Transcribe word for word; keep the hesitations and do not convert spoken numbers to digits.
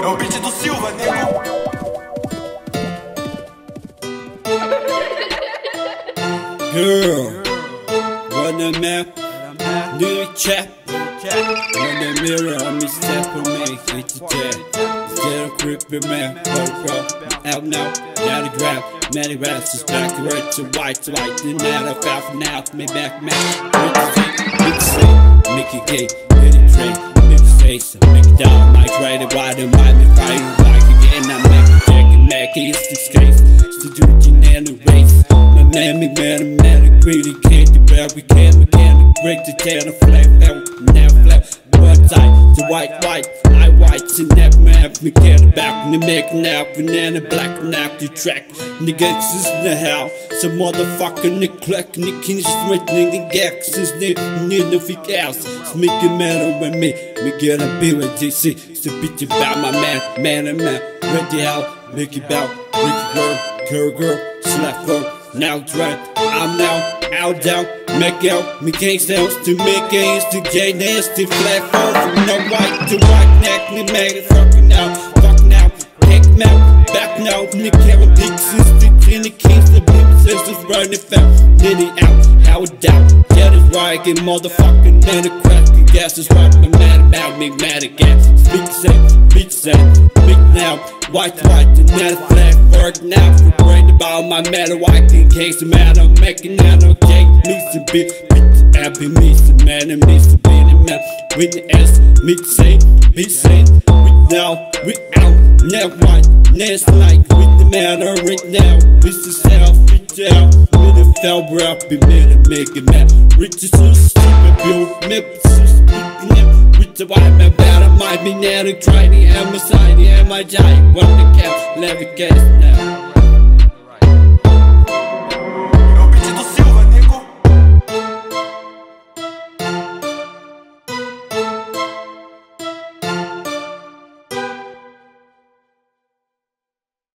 É o beat do Silva, nego. Girl, run the map, new chat. Run the mirror, I'm a step for me, it's a jet. Instead of creepy man, but out now, now the grab. Many raps is back to red to white to white. Then now I found for now, me back, man. Make it say, make it gay, get it trade, make it face, make it down, mic right and wide and wide and fight like again. I make it jack and make it, it's this case. To do it in the race. My man, me man, man, I really can't do bad. We can't, we can't break the down the flat, now flat. One side, the white, white, I white, and that man, we can't back, and they make now, banana black, now the track. Niggas is in the hell, some motherfucker, Nick Clack, Nick King's threatening the gags, is need nothing else. It's making matter with me, me get a beer with D C. It's a bitch about my man, man and man, what the hell, make it bout, make it girl. Girl, girl, slap her, now try. I'm now out down, make out, me can't stand to make games to get nasty, flat phone from no white to white neck, me make it fucking out, fucking out, take me out, back now, me carry big sister, in the keys, the baby sisters running fast, Nitty out, how it down, get it right, get motherfucking man a crack, the gas is right, me mad about me, mad again, speak say, speak say, speak now, white, white, and not a flat. Work now for brain about my matter. Why in case the matter making that okay? Needs to be bitch, happy me some man and me some be the man with the S. Me say, be saying, we now, we out, now white, next night with the matter right now. With the self, reach out, with the fell bro, be made and make it mad. Rich is so stupid, build me, so speaking up. With the white man battle, might be now to try the M S I, the M I J, what the cap, levitate now.